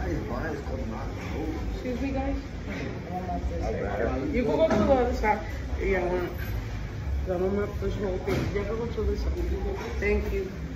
Excuse me, guys. You can go to the other side. Yeah, one. I don't want this whole thing. You can go to this side. Thank you.